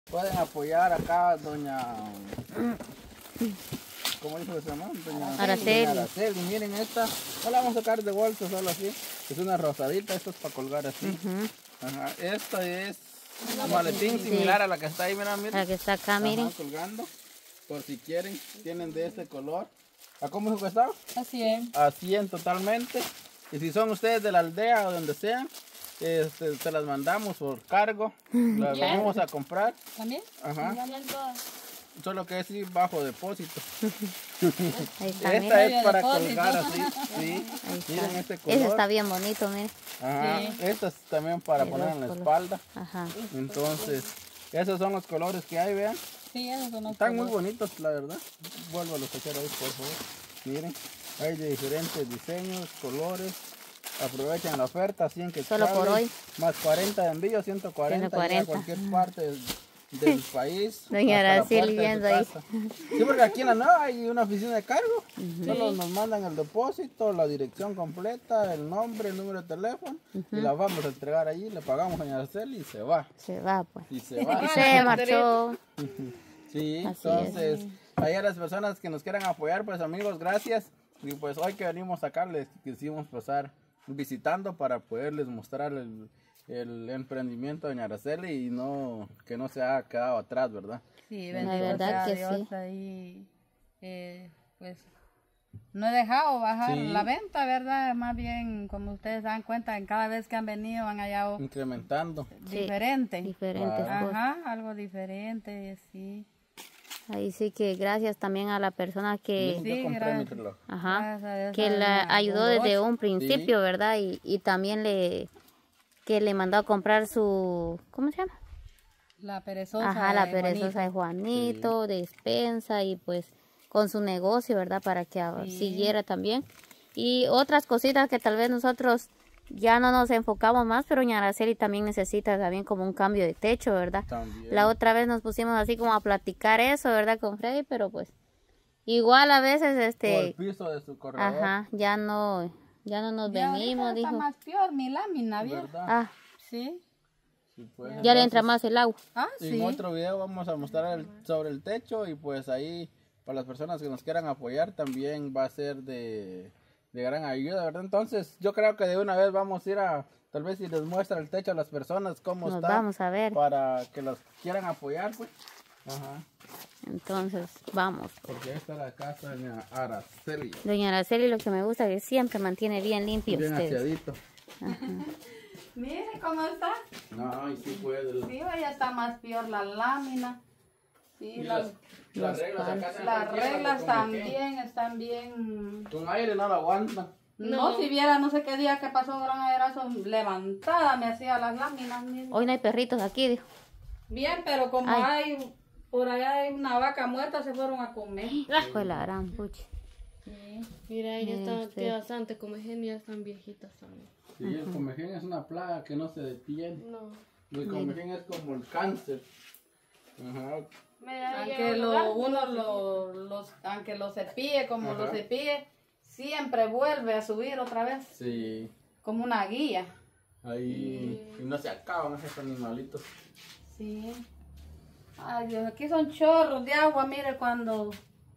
Pueden apoyar acá doña... ¿Cómo dijo que se llama? Doña Araceli. Doña Araceli. Miren esta. No la vamos a sacar de bolsa, solo así. Es una rosadita, esto es para colgar así. Ajá. Esta es un maletín similar a la que está ahí, miren. La que está acá, miren. Colgando. Por si quieren, tienen de este color. ¿A cómo se cuesta? A 100. A 100 totalmente. Y si son ustedes de la aldea o donde sean, se las mandamos por cargo. Las vamos a comprar. ¿También? Ajá. Solo que es sí, bajo depósito. Ahí está, Esta miren. es para colgar así. Sí. Ahí está. Miren este color. Ese está bien bonito, miren. Ajá. Sí. Esta es también para De poner dos en la colores. espalda. Ajá. Entonces, esos son los colores que hay, vean. Sí, esos son los Están muy colores. bonitos, la verdad. Vuelvo a los echar ahí, por favor. Miren, hay de diferentes diseños, colores. Aprovechan la oferta, 100 que Solo por hoy. Más 40 de envío, 140. 140. Llega a cualquier parte del país. Doña hasta la Araceli puerta de su viendo ahí. casa. Sí, porque aquí en la nueva hay una oficina de cargo. Solo nos mandan el depósito, la dirección completa, el nombre, el número de teléfono. Y la vamos a entregar allí, le pagamos a doña Araceli y se va. Se va, pues. Y se va. Y se marchó. Sí, Así entonces, ahí a las personas que nos quieran apoyar, pues amigos, gracias. Y pues hoy que venimos acá les quisimos pasar visitando para poderles mostrar el emprendimiento de doña Araceli y no que no se haya quedado atrás, ¿verdad? Sí, La bendito verdad sea que Dios, sí. ahí, pues no he dejado bajar Sí. la venta, ¿verdad? Más bien, como ustedes dan cuenta, en cada vez que han venido han hallado Incrementando. Sí, diferente. diferentes Wow. cosas. Ajá, algo diferente, sí. Ahí sí que gracias también a la persona que, Sí, Yo compré mi gracias. reloj. ajá, Gracias a Dios, que a la doña ayudó desde Dolores. un principio, ¿verdad? Y también que le mandó a comprar su, ¿cómo se llama? La perezosa. Ajá, la de perezosa de Juanito, despensa y pues con su negocio, ¿verdad? Para que Sí. siguiera también. Y otras cositas que tal vez nosotros ya no nos enfocamos más, pero doña Araceli también necesita también como un cambio de techo, ¿verdad? También. La otra vez nos pusimos así como a platicar eso, ¿verdad? Con Freddy, pero pues igual a veces Por el piso de su corredor. ajá, ya no nos Ya venimos, ahorita está dijo. más peor mi lámina, ¿bien? ¿Verdad? Ah, Sí. Sí, pues, ya le entonces, entra más el agua. Ah, En sí. otro video vamos a mostrar sobre el techo y pues ahí para las personas que nos quieran apoyar también va a ser de gran ayuda, ¿verdad? Entonces yo creo que de una vez vamos a ir a, tal vez si les muestra el techo a las personas cómo Nos está. vamos a ver. Para que los quieran apoyar, pues. Ajá. Entonces, vamos. Porque esta es la casa de doña Araceli. Doña Araceli lo que me gusta es que siempre mantiene bien limpio Bien ustedes. aseadito. Mire cómo está. No, y sí puede. Sí, ya está más peor la lámina. Sí, Y las las reglas acá se las encuentran reglas con también están bien. Con aire no lo aguantan. No, si viera no sé qué día que pasó gran aerazo, levantada me hacía las láminas. Mire. Hoy no hay perritos aquí, dijo. Bien, pero como Ay. hay, por allá hay una vaca muerta, se fueron a comer. Fue la gran pucha. Sí. Mira, ella está Este. que bastante como genial, están viejitas también. Sí, el comején es una plaga que no se detiene. No. El comején es como el cáncer. Ajá. Aunque aunque lo cepille como lo Ajá. cepille, siempre vuelve a subir otra vez, Sí. como una guía. Ahí. Y no se acaban esos animalitos. Sí. Ay Dios, aquí son chorros de agua, mire, cuando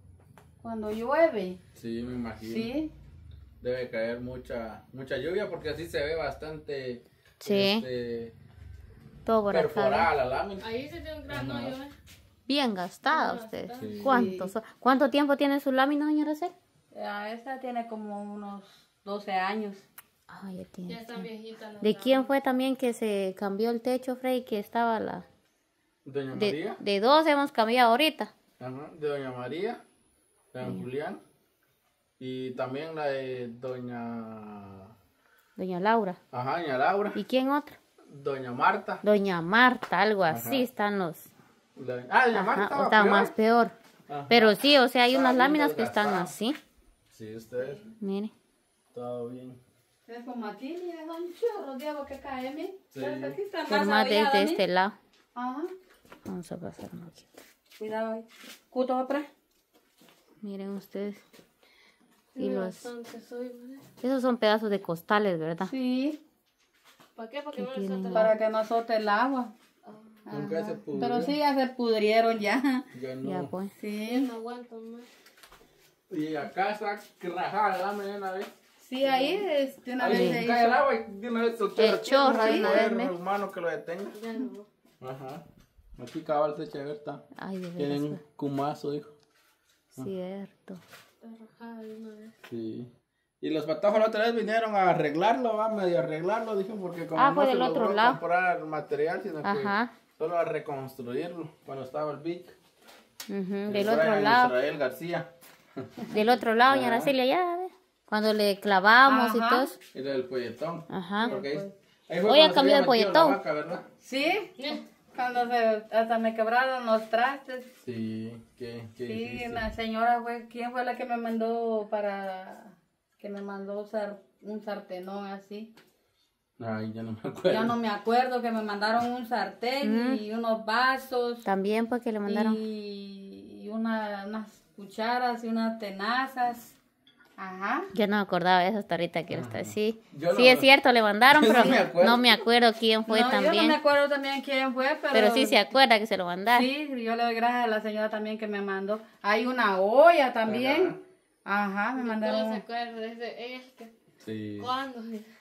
llueve. Sí, me imagino. Sí. Debe caer mucha lluvia porque así se ve bastante Sí. Todo por acá. perforada la lámina. Ahí se tiene un gran hoyo, ¿eh? Bien gastada usted. Sí. ¿Cuánto tiempo tiene su lámina, doña Araceli? Esta tiene como unos 12 años. Ay, ya tiene. Ya están viejitas las ¿De quién fue también que se cambió el techo, Frey? Que estaba la... Doña María. De dos hemos cambiado ahorita. Ajá, de doña María. De don Julián. Y también la de Doña Laura. Ajá, doña Laura. ¿Y quién otra? Doña Marta. Doña Marta, algo así están los... Doña Ajá, Marta está peor. más peor. Ajá. Pero sí, o sea, hay Estaba unas bien láminas que están desgastada. así. Sí, ustedes. Mire. Todo bien. Es como aquí, mire, son chorros de agua que caen, mire. Sí. Pues aquí está Por más más avellada, desde mire. este lado. Ajá. Vamos a pasar un poquito. Cuidado ahí. Cuto atrás. Miren ustedes. Y Tiene los... bastante soy, ¿verdad? Esos son pedazos de costales, ¿verdad? Sí, ¿Para qué? Para que ¿Qué no le tienen? salte para que no azote el agua. la... Nunca se pudrió. Pero sí, ya se pudrieron ya. Ya no. Ya pues. Sí. No aguanto más. Y acá está rajada la mañana una vez. Sí, ahí de una vez Ahí se cae el hizo. agua y de una vez El chorro de una vez, ¿me? hermano que lo detenga. Ya no. Ajá. Aquí cabal se echa está. Ay, de veras. Tienen un cumazo, dijo. Cierto. Está rajada de una vez. Sí. Y los patojos la otra vez vinieron a arreglarlo, va, medio arreglarlo, dijo, porque como Fue no se del otro logró lado. comprar material, sino Ajá. que solo a reconstruirlo cuando estaba el Vic. Del otro lado. Israel García. Del otro lado, doña Araceli, allá, ¿ve? Cuando le clavamos y Ajá. todo eso. Era el polletón. Ajá. Porque ahí Hoy fue ha cuando se cambiado había el metido polletón. la vaca, ¿verdad? Sí, cuando hasta me quebraron los trastes. Sí, qué Sí, difícil. la señora fue, ¿quién fue la que me mandó usar un sartenón así? Ay, ya no me acuerdo. Ya no me acuerdo que me mandaron un sartén y unos vasos También pues que le mandaron. y unas cucharas y unas tenazas. Ajá. Yo no me acordaba de eso hasta ahorita que está. Sí, Yo sí no- es cierto, le mandaron, Yo pero no me acuerdo. no me acuerdo quién fue No, yo no también. me acuerdo también quién fue, Pero sí se acuerda que se lo mandaron. Sí, yo le doy gracias a la señora también que me mandó. Hay una olla también. Ajá, me Todo se mandaron. acuerda desde este. Sí, ¿Cuándo?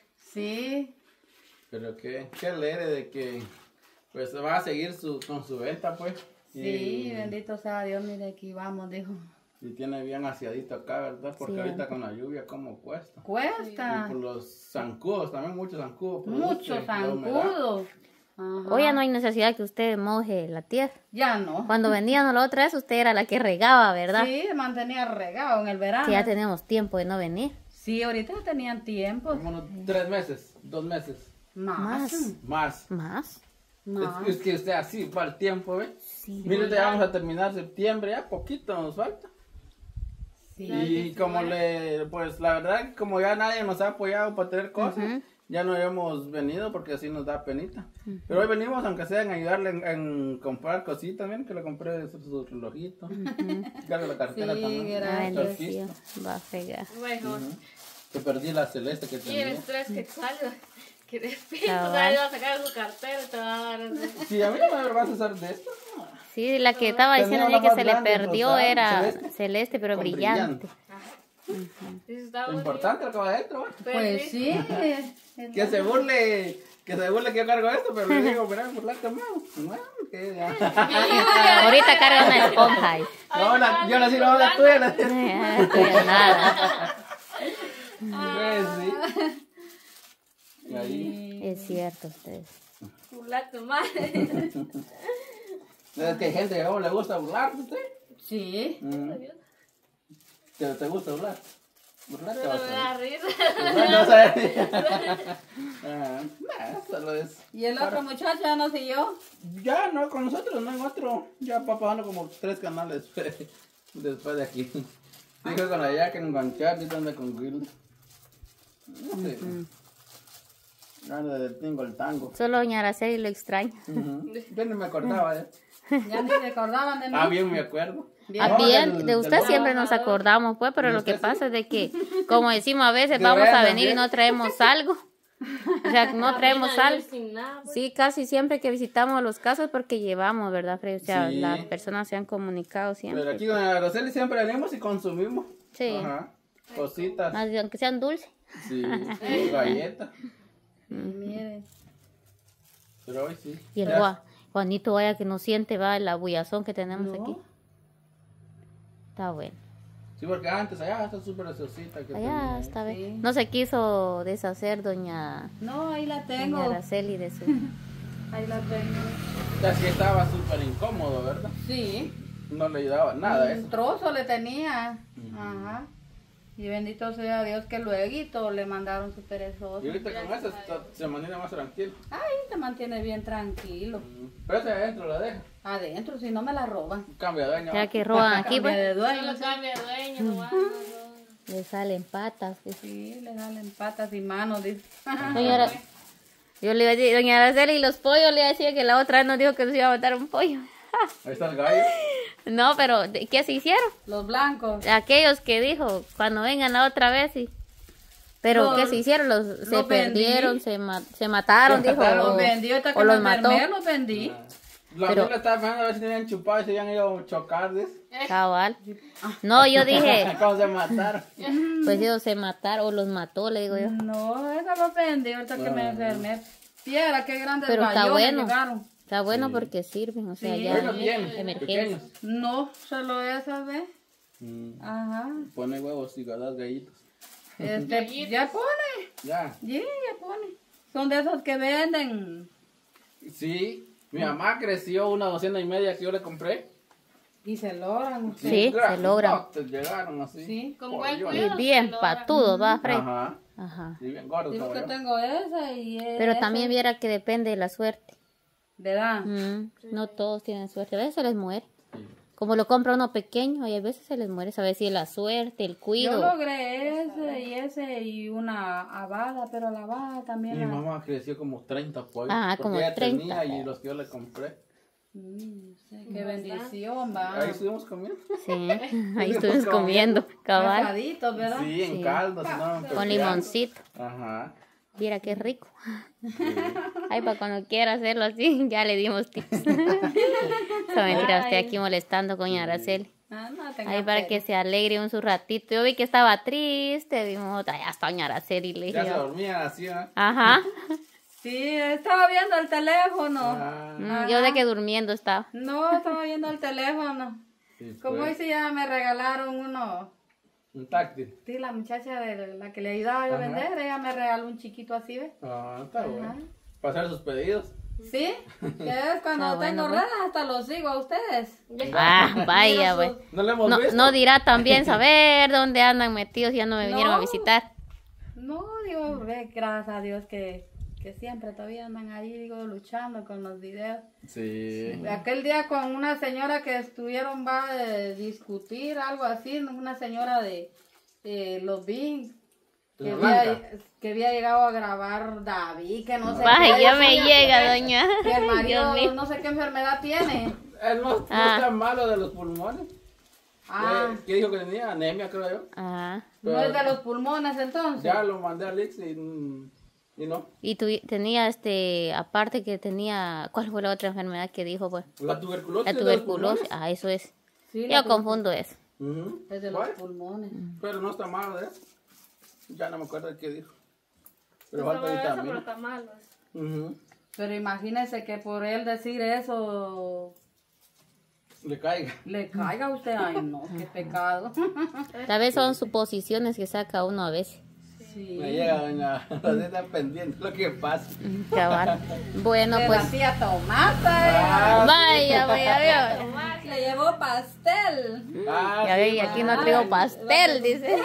Sí, pero qué alegre de que pues va a seguir con su venta, pues. sí, bendito sea Dios, mire aquí vamos, dijo. Y tiene bien aseadito acá, ¿verdad? Porque ahorita con la lluvia, ¿cómo cuesta? Y Cuesta. por los zancudos, también muchos zancudos. Muchos zancudos. Ajá. Hoy ya no hay necesidad que usted moje la tierra. Ya no. Cuando veníamos la otra vez, usted era la que regaba, ¿verdad? Sí, mantenía regado en el verano. Que ya tenemos tiempo de no venir. Sí, ahorita tenían tiempo. Como unos 3 meses, 2 meses, Más. más. ¿Más? Más. Es que usted así va el tiempo, ¿ve? Sí. Mire, ya vamos a terminar septiembre, ya poquito nos falta. Sí. Y como pues la verdad, como ya nadie nos ha apoyado para tener cosas, ya no hemos venido porque así nos da penita. Pero hoy venimos, aunque sea en ayudarle en comprar cositas, miren que le compré su relojito. Carga la cartera Sí, también. gracias. Ay, Dios mío, Surfista. va a fregar. Bueno, Que perdí la celeste que y tenía. eres 3 quetzales. Que despierto, Cabal. o sea, iba a sacar su cartera y te va a dar. Sí, a mí no me vas a usar de esto. Sí, la que estaba Tenía diciendo una que más se le grande, perdió rosada, era celeste. celeste, pero Con brillante. Sí, está Lo bonito. importante lo que va adentro, ¿va? Pues sí. Que se burle que yo cargo esto, pero le digo, mira, burlarte más. No, que ya. Ahorita carga una esponja ahí. No, yo nací no la tuya, la Pues nada. sí. Y ahí. Es cierto, ustedes. Burlar tu madre. Es que hay gente que a uno le gusta burlarse, ¿usted? Sí. ¿Te gusta burlar? ¿Burlar te Pero vas me a da risa. burlar? No sé. Solo es. ¿Y el otro muchacho ya no siguió? Ya no, con nosotros, no en otro. Ya va pasando como 3 canales después de aquí. Dijo con la Jack enganchar y anda con Will. No sé. Anda del tingo el tango. Solo doña Araceli lo extraña. Yo ni me acordaba de Ya ni se acordaban de mí. Ah, bien me acuerdo. Ah, No, bien, del- de usted del- siempre nos acordamos, pues, pero ¿De lo que usted sí? pasa es de que, como decimos a veces, De vamos a veras, venir y ¿sí? no traemos algo. O sea, no traemos Camina algo. sin nada, pues. Sí, casi siempre que visitamos los casos porque llevamos, ¿verdad, Freddy? O sea, Sí. las personas se han comunicado siempre. Pero aquí con Araceli siempre venimos y consumimos. Sí. Ajá. Cositas. Más bien, aunque sean dulces. Sí. Galletas. Mire. Pero hoy sí. Y el Ya. Juanito, vaya que no siente, va, la bullazón que tenemos aquí. Está bueno. Sí, porque antes allá está súper asociita. Que Allá tenía. está bien. Sí. No se quiso deshacer doña No, ahí la tengo. Araceli de su... Ahí la tengo. Así estaba súper incómodo, ¿verdad? Sí. No le daba nada a Un eso. trozo le tenía. Ajá. Y bendito sea Dios que luego le mandaron su perezoso. Y ahorita con eso se mantiene más tranquilo. Ay, te mantiene bien tranquilo. Pero ese adentro la deja. Adentro, si no me la roban. Cambia de dueño. Ya que roban aquí, Cambia pues, de Solo dueño. cambia de dueño, no va, no, no. le salen patas. Dice. Sí, le salen patas y manos, dice. Doña Ara- Yo le iba a decir, doña Araceli, y los pollos, le decía que la otra vez nos dijo que nos iba a matar un pollo. Ahí está el gallo. No, pero ¿qué se hicieron? Los blancos. Aquellos que dijo, cuando vengan la otra vez, sí. Pero Los- ¿qué se hicieron? Se los vendí. perdieron, se mataron, Se dijo. mataron. Los vendí, ahorita o que los me mató. enfermé, los vendí. La Pero- amiga estaba pensando a ver si tenían chupado y se habían ido a chocar, ¿ves? Cabal. No, yo dije, ¿Cómo se mataron? pues ellos se mataron o los mató, le digo yo. No, eso lo aprendí ahorita que me enfermé. Viera qué grandes Pero está gallones bueno. llegaron. Está bueno porque sirven, o sea, Sí. ya Bueno, bien, emergencia. pequeños. No, solo esas, ¿ves? Ajá. Pone huevos y las gallitos. Ya pone. Ya. Sí, ya pone. Son de esos que venden. Sí, mi mamá creció una docena y media que yo le compré. Y se logran. Sí, se logran. Grandotes llegaron así. Sí. Con buen Pollones. Y cuidado. bien se lo patudo, va, Fred. Ajá. Ajá. Sí, bien gordo Digo que todavía. tengo esa y esa. Pero también viera que depende de la suerte. ¿Verdad? No todos tienen suerte, a veces se les muere. Como lo compra uno pequeño y a veces se les muere, sabes si es la suerte, el Yo cuido. logré ese y una habada, pero la habada también. Mi la- mamá creció como 30 pollos. Ah, porque como ella 30. tenía y los que yo le compré. Sí, qué bendición, va. Ahí estuvimos comiendo. Sí, ahí estuvimos comiendo, cabal, Asaditos, ¿verdad? Sí, en caldo, si no, en con pepián. limoncito. Ajá. Mira qué rico. Ay, para cuando quiera hacerlo así, ya le dimos tips. Esa mentira, estoy aquí molestando con Araceli. Ah, no, tenga Ahí para pena. que se alegre un su ratito. Yo vi que estaba triste, vimos, ya está doña Araceli, le Ya dije se yo. dormían así, ¿no? Ajá. Sí, estaba viendo el teléfono. Ah, Yo de que durmiendo estaba. No, estaba viendo el teléfono. sí, Como pues. dice, ya me regalaron uno. Un táctil. Sí, la muchacha de la que le ayudaba yo a Ajá. vender, ella me regaló un chiquito así, ¿ves? Ah, está bueno. Para hacer sus pedidos. Sí, que es cuando Ah, bueno, tengo pues. redes hasta los sigo a ustedes. Ah, vaya, Mira güey. No le hemos No, visto. no dirá también saber dónde andan metidos, ya no me vinieron a No. visitar. No, digo, ve, gracias a Dios que siempre todavía andan ahí, digo, luchando con los videos. Sí. Aquel día con una señora que estuvieron, va a discutir algo así, una señora de los Bing, ¿De que Blanca? que había llegado a grabar David, que no sé Vaya, qué, ya me decía llega, doña. que el Dios marido mío. no sé qué enfermedad tiene. Él no Ah. está malo de los pulmones. Ah, ¿Qué dijo que tenía? Anemia, creo yo. Ah, no es de los pulmones entonces. Ya lo mandé a Lix y no. y tú tenía aparte que tenía, ¿cuál fue la otra enfermedad que dijo, pues? La tuberculosis. La de los tuberculosis. pulmones. Ah, eso es. Sí, Yo confundo eso. Ujú. es de los ¿Cuál? pulmones. Pero no está malo, ¿eh? Ya no me acuerdo de qué dijo. Pero Está falta malo eso, pero vitamina. está malo. Ujú. Pero imagínese que por él decir eso Le caiga. le caiga a usted. Ay, no, qué pecado. Tal vez son suposiciones que saca uno a veces. Sí. Me llega doña Rosita pendiente lo que pasa. Cabal. Bueno, De pues. la tía Tomata. Vaya, vaya, vaya. Le llevó pastel. Ah, Ya sí, ve, y aquí no traigo pastel, dice.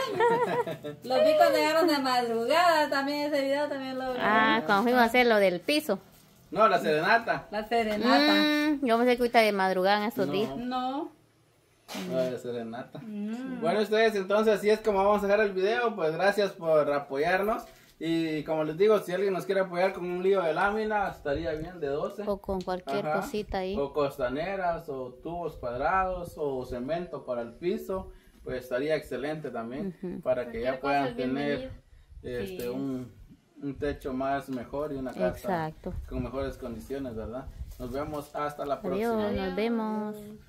Los vi cuando llegaron de madrugada. También ese video también lo vi. Ah, cuando fuimos a hacer lo del piso. No, la serenata. La serenata. Yo me sé que ahorita de madrugada en estos No. días. No. No, la serenata. Bueno, ustedes, entonces así es como vamos a dejar el video. Pues gracias por apoyarnos. Y como les digo, si alguien nos quiere apoyar con un lío de lámina, estaría bien, de 12. O con cualquier Ajá. cosita ahí. O costaneras, o tubos cuadrados, o cemento para el piso, pues estaría excelente también, para que ya Cualquier cosa puedan es tener Sí. un techo más mejor y una casa Exacto. con mejores condiciones, ¿verdad? Nos vemos hasta la Adiós, próxima. nos vemos.